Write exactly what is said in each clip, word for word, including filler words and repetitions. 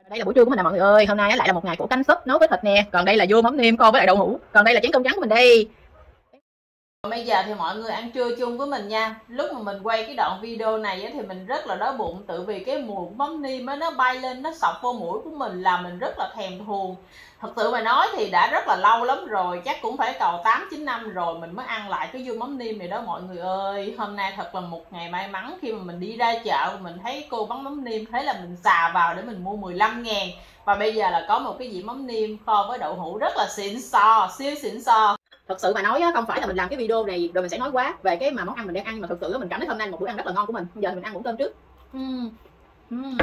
Đây là buổi trưa của mình nè mọi người ơi. Hôm nay lại là một ngày của canh súp nấu với thịt nè. Còn đây là dưa mắm nêm kho với lại đậu hũ. Còn đây là chén cơm trắng của mình đây. Bây giờ thì mọi người ăn trưa chung với mình nha. Lúc mà mình quay cái đoạn video này thì mình rất là đói bụng, tự vì cái mùi mắm nêm nó bay lên, nó sọc vô mũi của mình làm mình rất là thèm thuồng. Thật sự mà nói thì đã rất là lâu lắm rồi, chắc cũng phải cầu tám chín năm rồi mình mới ăn lại cái dưa mắm nêm này đó mọi người ơi. Hôm nay thật là một ngày may mắn khi mà mình đi ra chợ, mình thấy cô bán mắm nêm, thế là mình xà vào để mình mua mười lăm ngàn. Và bây giờ là có một cái dĩa mắm nêm kho với đậu hũ rất là xịn sò, siêu xịn sò. Thật sự mà nói không phải là mình làm cái video này rồi mình sẽ nói quá về cái mà món ăn mình đang ăn, mà thực sự mình cảm thấy hôm nay một bữa ăn rất là ngon của mình. Bây giờ thì mình ăn muỗng cơm trước. uhm. Uhm.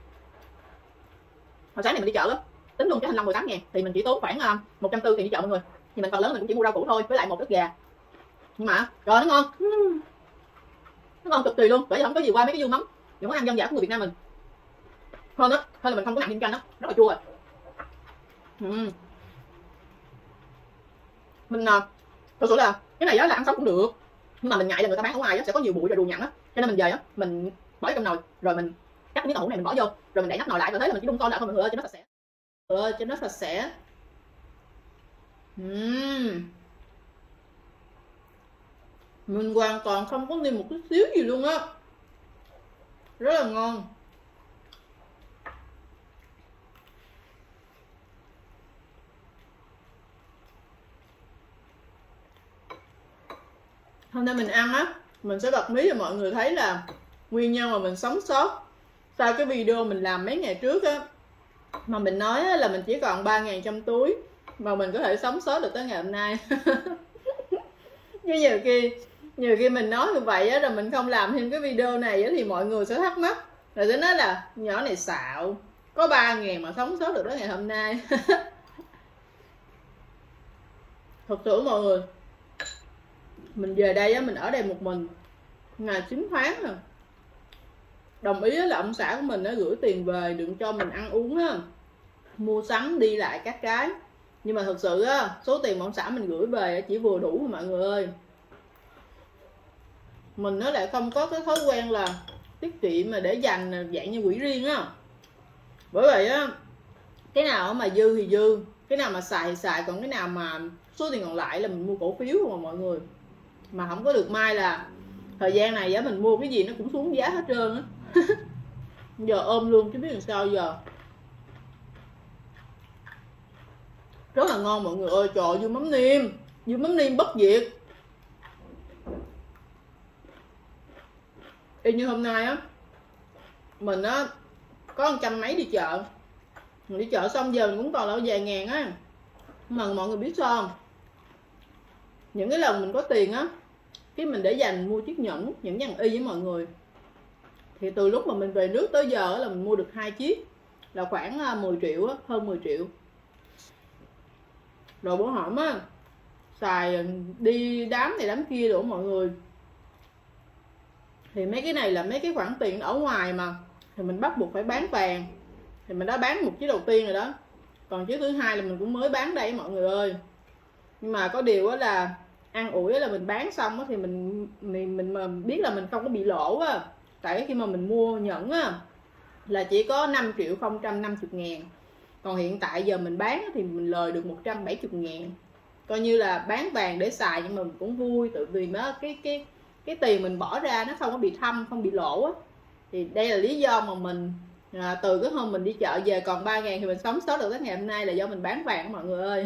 Hồi sáng này mình đi chợ đó, tính luôn cái thanh long mười tám ngàn thì mình chỉ tốn khoảng một trăm tư tiền đi chợ mọi người. Thì mình phần lớn mình cũng chỉ mua rau củ thôi với lại một ức gà, nhưng mà trời nó ngon, uhm. nó ngon cực kỳ luôn. Bởi vì không có gì qua mấy cái dưa mắm, những món ăn dân dã của người Việt Nam mình hơn á, hơn là mình không có nặng thêm chanh đó, rất là chua rồi. uhm. Mình thật sự là cái này đó là ăn sống cũng được, nhưng mà mình ngại là người ta bán ở ngoài sẽ có nhiều bụi rồi đồ nhặn á, cho nên mình về á mình bỏ trong nồi rồi mình cắt cái miếng đậu hũ này mình bỏ vô rồi mình đậy nắp nồi lại, rồi thế là mình chỉ đun con lại thôi mọi người ơi, cho nó sạch sẽ. Ơi cho nó sạch sẽ. uhm. Mình hoàn toàn không có nêm một chút xíu gì luôn á, rất là ngon. Hôm nay mình ăn á, mình sẽ bật mí cho mọi người thấy là nguyên nhân mà mình sống sót sau cái video mình làm mấy ngày trước á, mà mình nói á, là mình chỉ còn ba ngàn trong túi mà mình có thể sống sót được tới ngày hôm nay. Nhưng nhiều khi nhiều khi mình nói như vậy á, rồi mình không làm thêm cái video này á, thì mọi người sẽ thắc mắc, rồi sẽ nói là nhỏ này xạo, có ba ngàn mà sống sót được tới ngày hôm nay. Thật sự mọi người, mình về đây á, mình ở đây một mình ngày chín tháng rồi. Đồng ý là ông xã của mình đã gửi tiền về đừng cho mình ăn uống á, mua sắm đi lại các cái, nhưng mà thật sự á, số tiền mà ông xã mình gửi về chỉ vừa đủ thôi mọi người ơi. Mình nó lại không có cái thói quen là tiết kiệm mà để dành dạng như quỹ riêng á. Bởi vậy á, cái nào mà dư thì dư, cái nào mà xài thì xài, còn cái nào mà số tiền còn lại là mình mua cổ phiếu mà mọi người. Mà không có được may là thời gian này giá mình mua cái gì nó cũng xuống giá hết trơn á. Giờ ôm luôn chứ biết làm sao giờ. Rất là ngon mọi người ơi, trời, dưa mắm nêm, dưa mắm nêm bất diệt. Y như hôm nay á, mình á có một trăm mấy đi chợ, mình đi chợ xong giờ mình cũng còn là vài ngàn á. Mà mọi người biết sao không, những cái lần mình có tiền á, cái mình để dành mua chiếc nhẫn, nhẫn vàng y với mọi người, thì từ lúc mà mình về nước tới giờ là mình mua được hai chiếc, là khoảng mười triệu á, hơn mười triệu. Rồi bữa hổm á, xài đi đám này đám kia rồi mọi người, thì mấy cái này là mấy cái khoản tiền ở ngoài mà, thì mình bắt buộc phải bán vàng. Thì mình đã bán một chiếc đầu tiên rồi đó, còn chiếc thứ hai là mình cũng mới bán đây mọi người ơi. Nhưng mà có điều đó là ăn ủi là mình bán xong đó, thì mình mình mình mà biết là mình không có bị lỗ á. Tại khi mà mình mua nhẫn á là chỉ có năm triệu không trăm năm mươi ngàn, còn hiện tại giờ mình bán thì mình lời được một trăm bảy mươi ngàn. Coi như là bán vàng để xài, nhưng mà mình cũng vui, tự vì nó cái cái cái tiền mình bỏ ra nó không có bị thâm, không bị lỗ á. Thì đây là lý do mà mình à, từ cái hôm mình đi chợ về còn ba ngàn thì mình sống sót được tới ngày hôm nay, là do mình bán vàng mọi người ơi.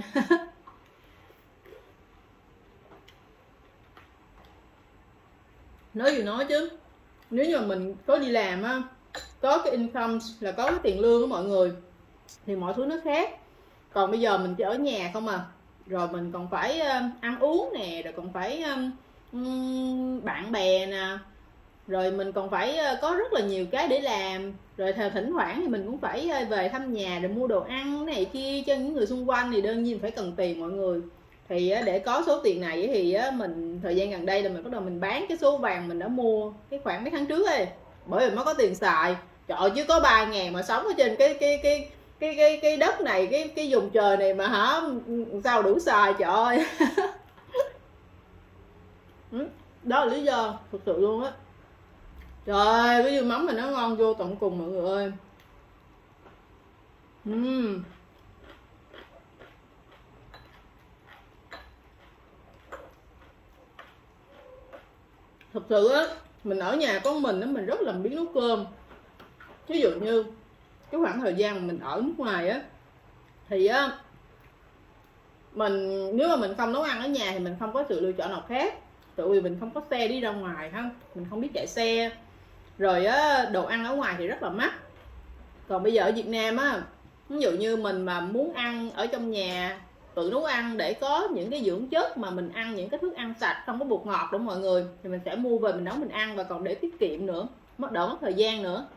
Nói gì nói chứ, nếu như mà mình có đi làm á, có cái income là có cái tiền lương của mọi người, thì mọi thứ nó khác. Còn bây giờ mình chỉ ở nhà không à, rồi mình còn phải uh, ăn uống nè, rồi còn phải um, bạn bè nè, rồi mình còn phải uh, có rất là nhiều cái để làm. Rồi thỉnh thoảng thì mình cũng phải uh, về thăm nhà rồi mua đồ ăn này kia cho những người xung quanh, thì đương nhiên phải cần tiền mọi người. Thì uh, để có số tiền này thì uh, mình thời gian gần đây là mình bắt đầu mình bán cái số vàng mình đã mua cái khoảng mấy tháng trước ấy, bởi vì mới có tiền xài. Trời ơi, chứ có ba ngàn mà sống ở trên cái cái cái cái cái cái đất này, cái cái vùng trời này mà hả, sao đủ xài, trời ơi. Đó là lý do thực sự luôn á. Trời ơi, cái dưa mắm này nó ngon vô tận cùng mọi người ơi. uhm. Thật sự á, mình ở nhà có mình á, mình rất là biết nấu cơm. Ví dụ như cái khoảng thời gian mà mình ở nước ngoài á, thì á mình nếu mà mình không nấu ăn ở nhà thì mình không có sự lựa chọn nào khác, tự vì mình không có xe đi ra ngoài ha, mình không biết chạy xe, rồi á đồ ăn ở ngoài thì rất là mắc. Còn bây giờ ở Việt Nam á, ví dụ như mình mà muốn ăn ở trong nhà tự nấu ăn để có những cái dưỡng chất mà mình ăn những cái thức ăn sạch không có bột ngọt đúng mọi người, thì mình sẽ mua về mình nấu mình ăn, và còn để tiết kiệm nữa, mất đỡ mất thời gian nữa.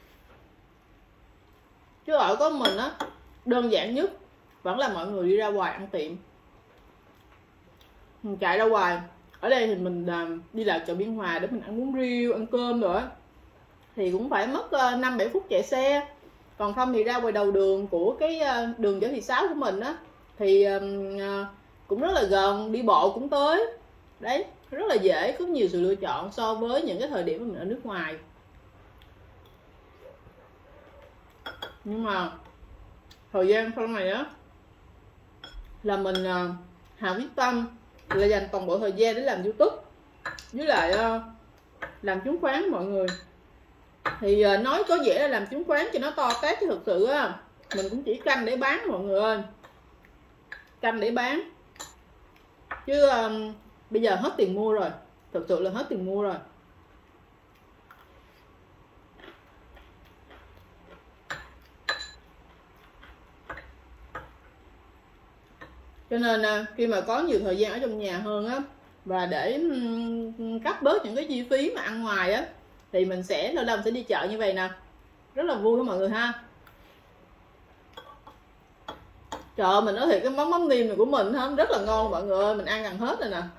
Chứ ở có mình á, đơn giản nhất vẫn là mọi người đi ra ngoài ăn tiệm, mình chạy ra ngoài. Ở đây thì mình đi lại chợ Biên Hòa để mình ăn bún riêu, ăn cơm rồi thì cũng phải mất năm bảy phút chạy xe. Còn không thì ra ngoài đầu đường của cái đường Võ Thị Sáu của mình á thì cũng rất là gần, đi bộ cũng tới. Đấy, rất là dễ, có nhiều sự lựa chọn so với những cái thời điểm mà mình ở nước ngoài. Nhưng mà thời gian sau này á là mình hạ quyết tâm là dành toàn bộ thời gian để làm YouTube với lại làm chứng khoán mọi người. Thì nói có vẻ là làm chứng khoán cho nó to tát, chứ thực sự á mình cũng chỉ canh để bán mọi người ơi, canh để bán chứ um, bây giờ hết tiền mua rồi, thực sự là hết tiền mua rồi. Cho nên khi mà có nhiều thời gian ở trong nhà hơn á, và để cắt bớt những cái chi phí mà ăn ngoài á, thì mình sẽ lâu lâu sẽ đi chợ như vậy nè, rất là vui đó mọi người ha. Trời, mình nói thiệt, cái món mắm niêm này của mình ha, rất là ngon mọi người ơi, mình ăn gần hết rồi nè.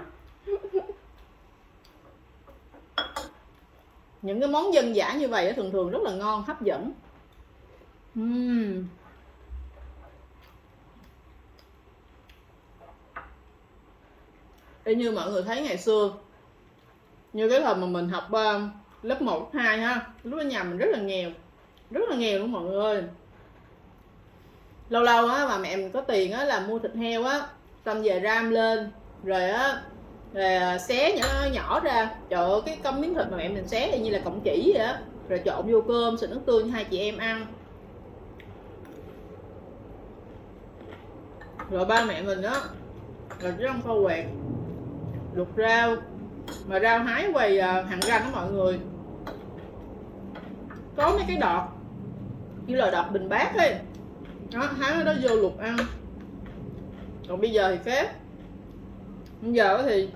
Những cái món dân dã như vậy thường thường rất là ngon, hấp dẫn. uhm. Y như mọi người thấy ngày xưa, như cái thời mà mình học uh, lớp một, lớp hai ha, lúc ở nhà mình rất là nghèo, rất là nghèo luôn mọi người ơi. Lâu lâu á mà mẹ mình có tiền á là mua thịt heo á, xong về ram lên rồi á rồi xé nhỏ nhỏ ra. Trời ơi, cái công miếng thịt mà mẹ mình xé thì như là cọng chỉ vậy á, rồi trộn vô cơm xịt nước tương hai chị em ăn. Rồi ba mẹ mình á rồi chứ không kho quẹt luộc rau, mà rau hái quầy hàng ranh đó mọi người, có mấy cái đọt như là đọt bình bát ấy đó, hái nó vô luộc ăn. Còn bây giờ thì khác, bây giờ thì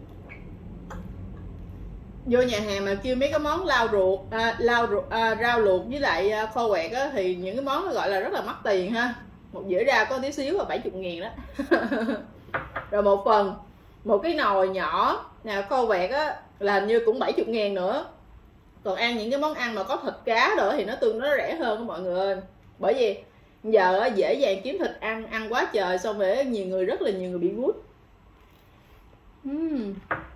vô nhà hàng mà kêu mấy cái món lau ruột à, lau ruột à, rau luộc với lại kho quẹt á, thì những cái món nó gọi là rất là mắc tiền ha. Một dĩa rau có tí xíu là bảy mươi ngàn đó. Rồi một phần một cái nồi nhỏ nào kho quẹt á là hình như cũng bảy mươi ngàn nữa. Còn ăn những cái món ăn mà có thịt cá nữa thì nó tương nó rẻ hơn đó mọi người ơi. Bởi vì giờ dễ dàng kiếm thịt ăn, ăn quá trời, xong rồi nhiều người, rất là nhiều người bị gút. uhm.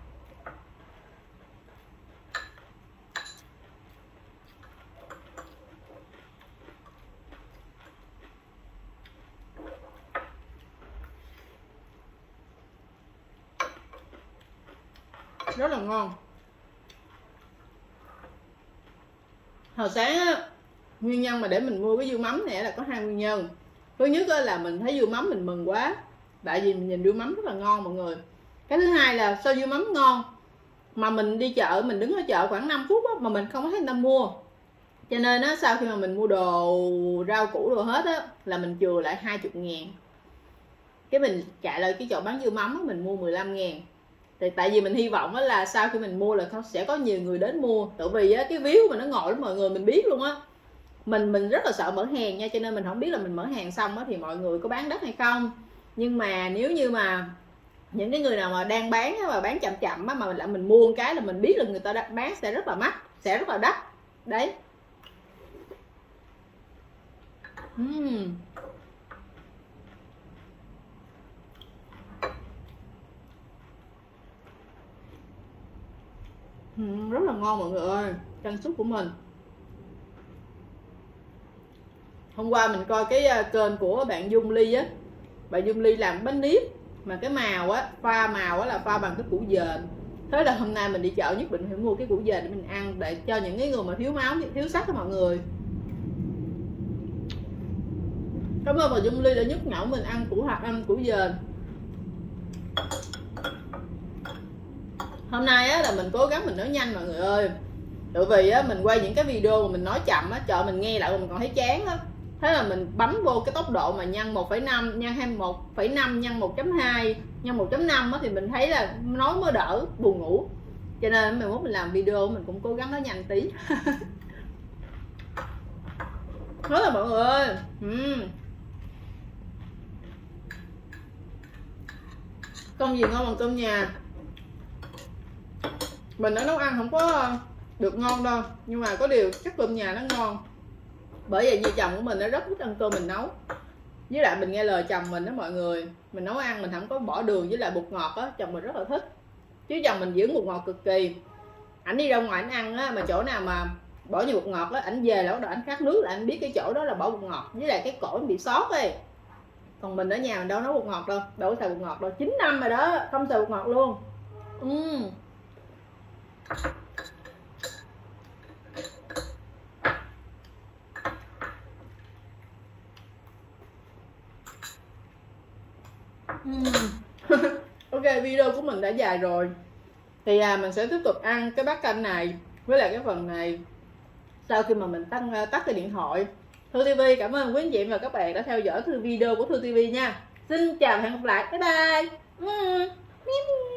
Rất là ngon. Hồi sáng á, nguyên nhân mà để mình mua cái dưa mắm này là có hai nguyên nhân. Thứ nhất là mình thấy dưa mắm mình mừng quá, tại vì mình nhìn dưa mắm rất là ngon mọi người. Cái thứ hai là sao dưa mắm ngon mà mình đi chợ, mình đứng ở chợ khoảng năm phút á, mà mình không có thấy người ta mua. Cho nên á, sau khi mà mình mua đồ rau củ đồ hết á, là mình chừa lại hai mươi ngàn. Cái mình chạy lại cái chỗ bán dưa mắm á, mình mua mười lăm ngàn. Thì tại vì mình hy vọng là sau khi mình mua là sẽ có nhiều người đến mua. Tại vì á, cái view mà nó ngồi lắm mọi người, mình biết luôn á. Mình mình rất là sợ mở hàng nha, cho nên mình không biết là mình mở hàng xong á, thì mọi người có bán đất hay không. Nhưng mà nếu như mà những cái người nào mà đang bán á, mà bán chậm chậm á, mà mình lại mình mua một cái là mình biết là người ta bán sẽ rất là mắc, sẽ rất là đắt. Đấy. uhm. uhm, Rất là ngon mọi người ơi, canh súp của mình. hôm qua mình coi cái kênh của bạn Dung Ly á, bạn Dung Ly làm bánh nếp mà cái màu á, pha màu á là pha bằng cái củ dền. Thế là hôm nay mình đi chợ nhất định phải mua cái củ dền để mình ăn, để cho những cái người mà thiếu máu, thiếu sắt đó mọi người. Cảm ơn bà Dung Ly đã nhắc nhở mình ăn củ hạt, ăn củ dền. Hôm nay á là mình cố gắng mình nói nhanh mọi người ơi. Tại vì á mình quay những cái video mà mình nói chậm á, trời mình nghe lại mà mình còn thấy chán á. Thế là mình bấm vô cái tốc độ mà nhân một phẩy năm, nhân hai mươi một phẩy năm, nhân một chấm hai, nhân một chấm năm á thì mình thấy là nói mới đỡ buồn ngủ. Cho nên mình muốn mình làm video mình cũng cố gắng nói nhanh tí. Hết rồi mọi người ơi. uhm. Cơm gì ngon bằng cơm nhà. Mình đã nấu ăn không có được ngon đâu, nhưng mà có điều chắc cơm nhà nó ngon. Bởi vì vợ chồng của mình nó rất thích ăn cơm mình nấu. Với lại mình nghe lời chồng mình đó mọi người, mình nấu ăn mình không có bỏ đường với lại bột ngọt á, chồng mình rất là thích. Chứ chồng mình giữ bột ngọt cực kỳ. Ảnh đi ra ngoài ảnh ăn á, mà chỗ nào mà bỏ nhiều bột ngọt á, ảnh về là bắt đầu ảnh khát nước là anh biết cái chỗ đó là bỏ bột ngọt, với lại cái cổ bị xót ấy. Còn mình ở nhà mình đâu nấu bột ngọt đâu, đâu có xài bột ngọt đâu, chín năm rồi đó, không xài bột ngọt luôn. uhm. Ok, video của mình đã dài rồi thì à, mình sẽ tiếp tục ăn cái bát canh này với lại cái phần này sau khi mà mình tắt, tắt cái điện thoại. Thư ti vi cảm ơn quý anh chị và các bạn đã theo dõi thư video của Thư ti vi nha. Xin chào và hẹn gặp lại, bye bye.